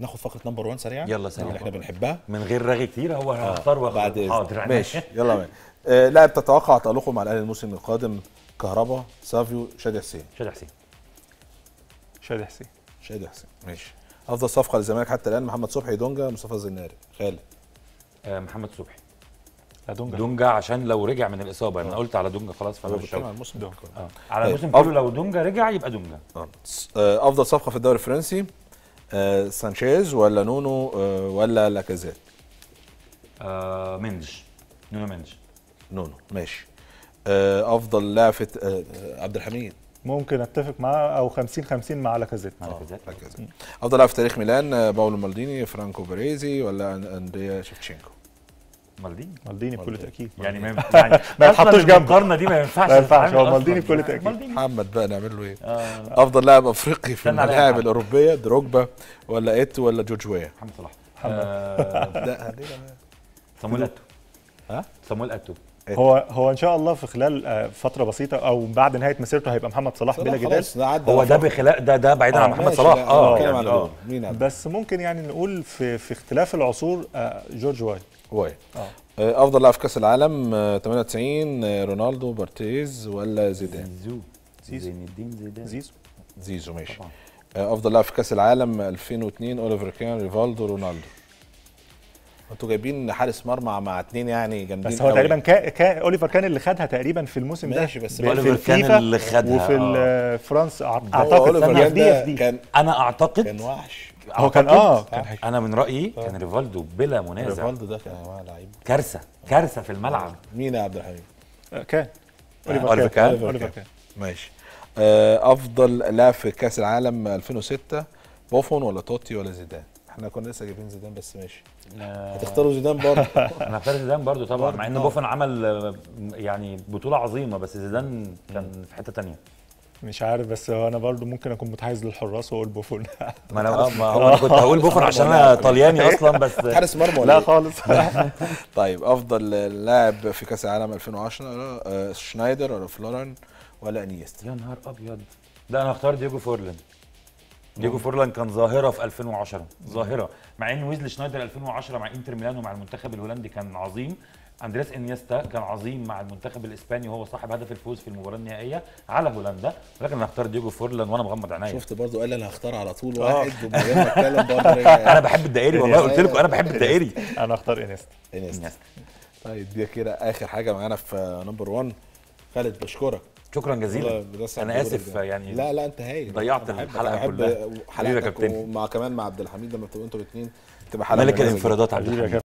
ناخد فقره نمبر 1 سريعا. يلا سريعا اللي احنا بنحبها من غير رغي كتير. هو هختار بعد حاضر ماشي يلا ماشي. لاعب تتوقع تألقه مع الاهلي الموسم القادم؟ كهربا، سافيو، شادي حسين. شادي حسين. شادي حسين. شادي حسين ماشي. افضل صفقه للزمالك حتى الان؟ محمد صبحي، دونجا، مصطفى الزناري. خالد. محمد صبحي. دونجا. دونجا عشان لو رجع من الاصابه. انا قلت على دونجا خلاص، فانا مش على الموسم دونجا. على الموسم كله. لو دونجا رجع يبقى دونجا. افضل صفقه في الدوري الفرنسي؟ سانشيز ولا نونو ولا لاكازيت؟ مندش. نونو مندش. نونو ماشي. افضل لاعب في عبد الحميد. ممكن اتفق معاه، او 50-50 مع لاكازيت. لاكازيت. افضل لاعب في تاريخ ميلان؟ باولو مالديني، فرانكو باريزي ولا اندريا شيفتشينكو؟ مالديني بكل تاكيد. يعني ما يتحطوش جنبه. المقارنه دي ما ينفعش. ما ينفعش، هو مالديني بكل تاكيد. محمد بقى نعمل له ايه؟ افضل لاعب افريقي في الملاعب الاوروبيه؟ دروجبا ولا ايتو ولا جورج ويا؟ محمد صلاح. لا صامويل اتو. ها؟ صامويل اتو. هو ان شاء الله في خلال فتره بسيطه او بعد نهايه مسيرته هيبقى محمد صلاح بلا جدال. هو ده بخلاف ده بعيدا عن محمد صلاح. مين بس ممكن يعني نقول في اختلاف العصور جورج واي. افضل لاعب في كاس العالم 98 رونالدو، بارتيز ولا زيدان؟ زين الدين زيدان. زيزو ماشي. افضل لاعب في كاس العالم 2002 اوليفر كان، ريفالدو، رونالدو. انتوا جايبين حارس مرمى مع اتنين يعني جامدين. بس هو تقريبا اوليفر كان اللي خدها تقريبا في الموسم ده. ماشي بس اوليفر كان اللي خدها. وفي فرنسا اعتقد كان انا اعتقد كان وحش. هو كان انا من رايي كان ريفالدو بلا منازع. ريفالدو ده كان لعيب كارثه في الملعب. مين يا عبد الحميد؟ كان اوليفر كان ماشي. افضل لاعب في كاس العالم 2006 بوفون ولا توتي ولا زيدان؟ احنا كنا لسه جايبين زيدان بس ماشي. هتختاروا زيدان برضه؟ انا هختار زيدان برضه طبعا، مع ان بوفون عمل يعني بطوله عظيمه، بس زيدان كان في حته ثانيه. مش عارف، بس هو انا برضو ممكن اكون متحيز للحراس واقول بوفون. ما انا كنت هقول بوفون عشان انا طلياني اصلا، بس حارس مرمى ولا لا خالص. طيب افضل لاعب في كاس العالم 2010 شنايدر ولا فلوران ولا انيستا؟ يا نهار ابيض. لا انا هختار دييجو فورلان. دييجو فورلان كان ظاهره في 2010 ظاهره، مع ان ويزلي شنايدر 2010 مع انتر ميلان ومع المنتخب الهولندي كان عظيم. اندرياس انيستا كان عظيم مع المنتخب الاسباني وهو صاحب هدف الفوز في المباراه النهائيه على هولندا، ولكن انا هختار دييجو فورلان وانا مغمض عينيا. شفت برضه قال انا هختار على طول واحد ومن غير ما اتكلم برضه. انا بحب الدائري والله، قلت لكم انا بحب الدائري. انا هختار انيستا. طيب دي كده اخر حاجه معانا في نمبر 1. خالد بشكرك شكرا جزيلا. انا اسف يعني. لا انت هايل. ضيعت الحلقه كلها. حلقتك ومع كمان مع عبد الحميد لما بتبقوا انتوا الاثنين تبقى حلقه ملك الانفرادات عبد الحميد.